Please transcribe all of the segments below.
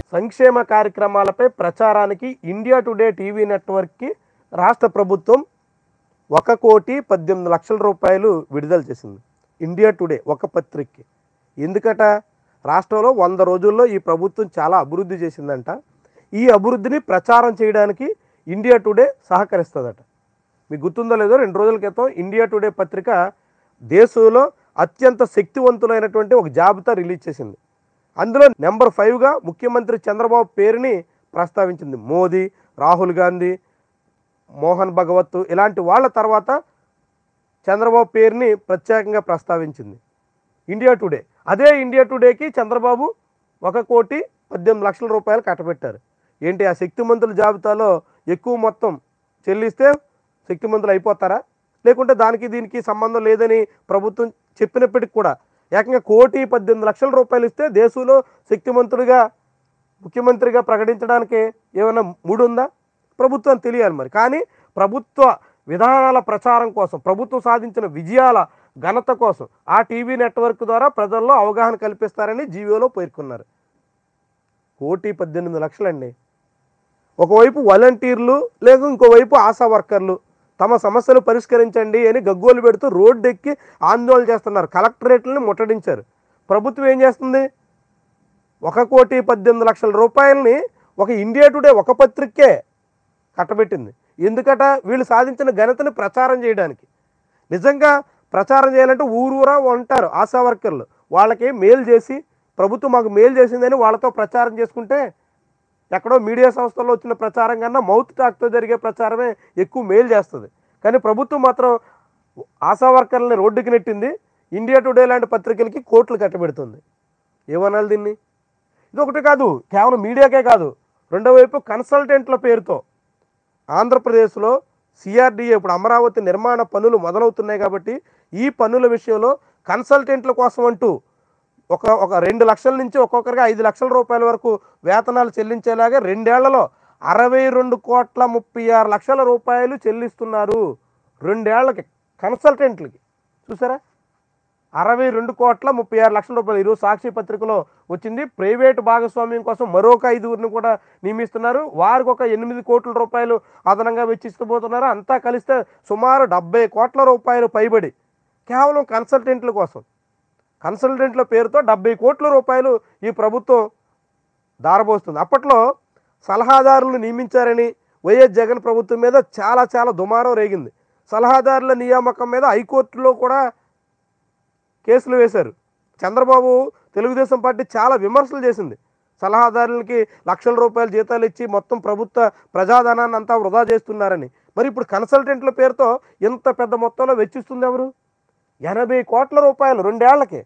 సంక్షేమ కార్యక్రమాలపై ప్రచారానికి ఇండియా టుడే టీవీ నెట్వర్క్కి రాష్ట్ర ప్రభుత్వం 1,18,00,000 రూపాయలు విడుదల చేసింది. ఇండియా టుడే ఒక పత్రికకి. ఎందుకట? రాష్ట్రంలో 100 రోజుల్లో ఈ ప్రభుత్వం చాలా అభివృద్ధి చేసిందంట. ఈ అభివృద్ధిని ప్రచారం చేయడానికి ఇండియా టుడే సహకరిస్తుందట. మీకు గుర్తుందో లేదో, 2 రోజుల క్రితం ఇండియా టుడే పత్రిక దేశంలో అత్యంత శక్తివంతులైనటువంటి ఒక జాబితా రిలీజ్ చేసింది. అందులో నెంబర్ 5గా ముఖ్యమంత్రి చంద్రబాబు పేరుని ప్రస్తావించింది. మోదీ, రాహుల్ గాంధీ, మోహన్ భగవత్ ఇలాంటి వాళ్ళ తర్వాత చంద్రబాబు పేరుని ప్రత్యేకంగా ప్రస్తావించింది ఇండియా టుడే. అదే ఇండియా టుడేకి చంద్రబాబు 1,18,00,000 రూపాయలు కట్టబెట్టారు. ఏంటి, ఆ శక్తిమంతుల జాబితాలో ఎక్కువ మొత్తం చెల్లిస్తే శక్తిమంతులు అయిపోతారా? లేకుంటే దానికి దీనికి సంబంధం లేదని ప్రభుత్వం చెప్పినప్పటికి కూడా ఏకంగా 1,18,00,000 రూపాయలు ఇస్తే దేశంలో శక్తిమంతుడిగా ముఖ్యమంత్రిగా ప్రకటించడానికి ఏమైనా మూడు ఉందా? ప్రభుత్వం తెలియాలి మరి. కానీ ప్రభుత్వ విధానాల ప్రచారం కోసం, ప్రభుత్వం సాధించిన విజయాల ఘనత కోసం ఆ టీవీ నెట్వర్క్ ద్వారా ప్రజల్లో అవగాహన కల్పిస్తారని జీవోలో పేర్కొన్నారు. 1,18,00,000 అండి. ఒకవైపు వాలంటీర్లు లేదా ఇంకోవైపు ఆశా వర్కర్లు తమ సమస్యలు పరిష్కరించండి అని గగ్గోలు పెడుతూ రోడ్డు ఎక్కి ఆందోళన చేస్తున్నారు. కలెక్టరేట్లను ముట్టడించారు. ప్రభుత్వం ఏం చేస్తుంది? 1,18,00,000 రూపాయలని ఒక ఇండియా టుడే ఒక పత్రికే కట్టబెట్టింది. ఎందుకట? వీళ్ళు సాధించిన ఘనతని ప్రచారం చేయడానికి. నిజంగా ప్రచారం చేయాలంటే ఊరూరా ఉంటారు ఆశా వర్కర్లు. వాళ్ళకి మేలు చేసి ప్రభుత్వం మాకు మేలు చేసిందని వాళ్ళతో ప్రచారం చేసుకుంటే ఎక్కడో మీడియా సంస్థల్లో వచ్చిన ప్రచారం కన్నా మౌత్ టాక్తో జరిగే ప్రచారమే ఎక్కువ మేలు చేస్తుంది. కానీ ప్రభుత్వం మాత్రం ఆశా వర్కర్లని రోడ్డుకి నెట్టింది. ఇండియా టుడే లాంటి పత్రికలకి కోట్లు కట్టబెడుతుంది. ఏమనాలి దీన్ని? ఇది ఒకటి కాదు, కేవలం మీడియాకే కాదు. రెండో వైపు కన్సల్టెంట్ల పేరుతో ఆంధ్రప్రదేశ్లో సిఆర్డీఏ ఇప్పుడు అమరావతి నిర్మాణ పనులు మొదలవుతున్నాయి కాబట్టి ఈ పనుల విషయంలో కన్సల్టెంట్ల కోసం అంటూ ఒక 2 లక్షల నుంచి ఒక్కొక్కరికి 5 లక్షల రూపాయల వరకు వేతనాలు చెల్లించేలాగా 2 ఏళ్లలో 62,36,00,000 రూపాయలు చెల్లిస్తున్నారు. 2 ఏళ్లకి కన్సల్టెంట్లకి. చూసారా? 62,36,00,000 రూపాయలు. ఈరోజు సాక్షి పత్రికలో వచ్చింది. ప్రైవేటు భాగస్వామ్యం కోసం మరొక 5గురిని కూడా నియమిస్తున్నారు. వారికి ఒక 8 కోట్ల రూపాయలు అదనంగా వెచ్చిస్తబోతున్నారు. అంతా కలిస్తే సుమారు 70 కోట్ల రూపాయలు పైబడి కేవలం కన్సల్టెంట్ల కోసం, కన్సల్టెంట్ల పేరుతో 70 కోట్ల రూపాయలు ఈ ప్రభుత్వం దారబోస్తుంది. అప్పట్లో సలహాదారులను నియమించారని వైఎస్ జగన్ ప్రభుత్వం మీద చాలా దుమారం రేగింది. సలహాదారుల నియామకం మీద హైకోర్టులో కూడా కేసులు వేశారు. చంద్రబాబు తెలుగుదేశం పార్టీ చాలా విమర్శలు చేసింది. సలహాదారులకి లక్షల రూపాయల జీతాలు ఇచ్చి మొత్తం ప్రభుత్వ ప్రజాధనాన్ని అంతా వృధా చేస్తున్నారని. మరి ఇప్పుడు కన్సల్టెంట్ల పేరుతో ఇంత పెద్ద మొత్తంలో వెచ్చిస్తుంది ఎవరు? 80 కోట్ల రూపాయలు 2 ఏళ్లకి.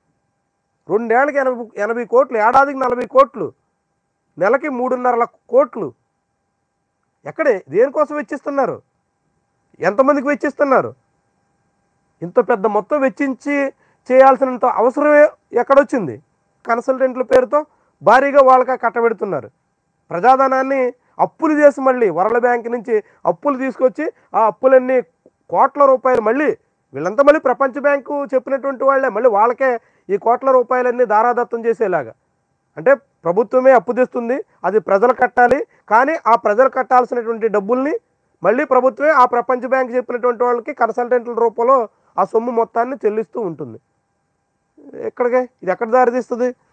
2 ఏళ్ళకి 80 కోట్లు, ఏడాదికి 40 కోట్లు, నెలకి 3.5 కోట్లు. ఎక్కడే దేనికోసం వెచ్చిస్తున్నారు? ఎంతమందికి వెచ్చిస్తున్నారు? ఇంత పెద్ద మొత్తం వెచ్చించి చేయాల్సినంత అవసరమే ఎక్కడొచ్చింది? కన్సల్టెంట్ల పేరుతో భారీగా వాళ్ళకి కట్టబెడుతున్నారు. ప్రజాధనాన్ని అప్పులు చేసి మళ్ళీ వరల్డ్ బ్యాంక్ నుంచి అప్పులు తీసుకొచ్చి ఆ అప్పులన్నీ కోట్ల రూపాయలు మళ్ళీ వీళ్ళంతా మళ్ళీ ప్రపంచ బ్యాంకు చెప్పినటువంటి వాళ్ళే మళ్ళీ వాళ్ళకే ఈ కోట్ల రూపాయలన్నీ దారాదత్తం చేసేలాగా. అంటే ప్రభుత్వమే అప్పు తెస్తుంది, అది ప్రజలు కట్టాలి. కానీ ఆ ప్రజలు కట్టాల్సినటువంటి డబ్బుల్ని మళ్ళీ ప్రభుత్వమే ఆ ప్రపంచ బ్యాంక్ చెప్పినటువంటి వాళ్ళకి కన్సల్టెంట్ల రూపంలో ఆ సొమ్ము మొత్తాన్ని చెల్లిస్తూ ఉంటుంది. ఇది ఎక్కడ దారి తీస్తుంది?